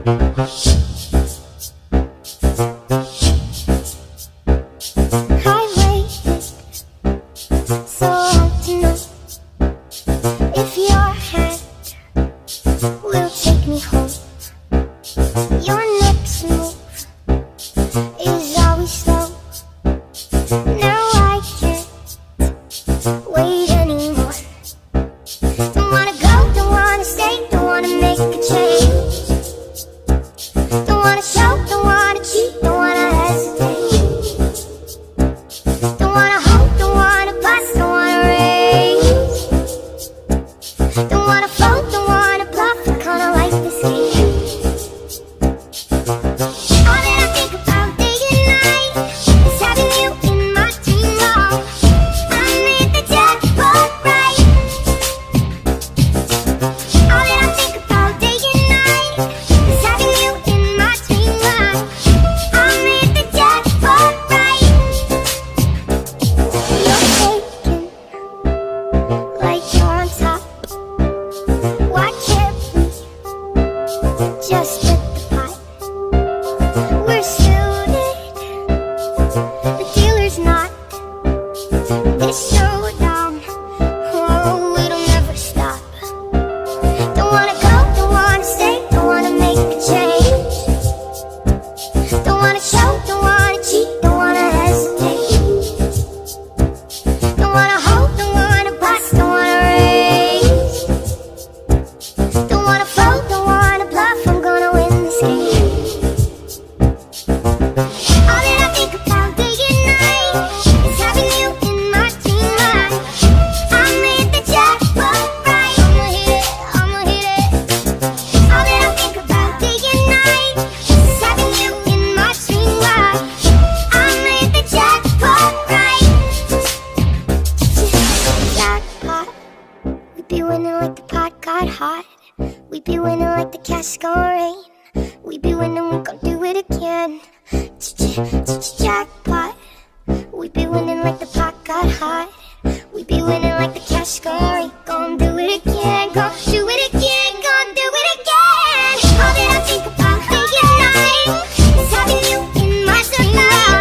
Jackpot. We be winning like the pot got hot. We be winning like the cash gon' gon' do it again, gon' do it again, gon' do it again. All that I think about day and night is having you in my tonight.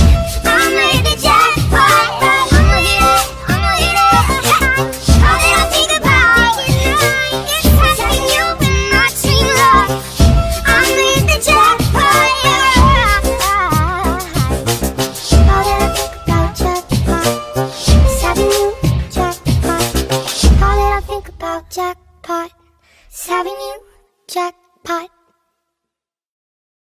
I'ma hit the jackpot, I'ma hit it, I'ma hit it. All that I think about day and night is having you in my dream life. I'ma hit the jackpot, All that I think about jackpot is having you, jackpot. All that I think about jackpot is having you, jackpot.